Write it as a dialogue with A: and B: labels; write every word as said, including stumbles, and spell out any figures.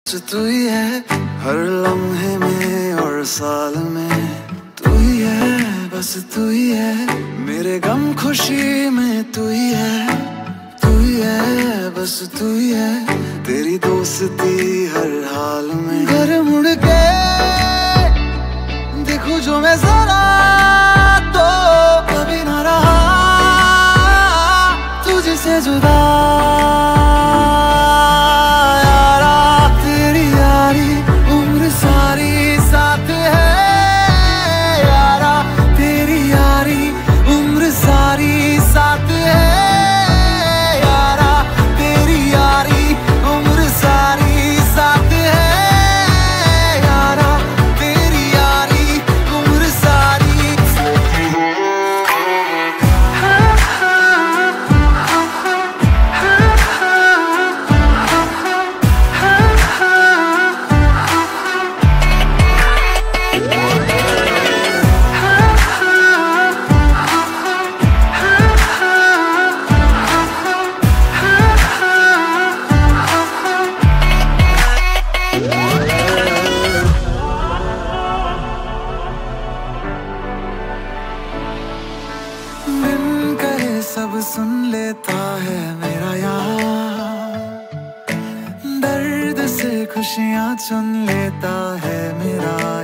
A: तू ही है हर लम्हे में और साल में, तू ही है बस तू ही है मेरे गम खुशी में, तू ही है तू ही है बस तू ही है तेरी दोस्ती हर हाल में। घर मुड़ के देखूं जो मैं जरा तो कभी ना रहा तुझसे जुदा यारा, तेरी यारी उम्र सारी साथ है यारा, तेरी यारी उम्र सारी साथ है यारा, तेरी यारी उम्र सारी साथ है यारा, तेरी यारी उम्र सारी साथ है। बिन कहे सब सुन लेता है मेरा यार, दर्द से खुशियाँ चुन लेता है मेरा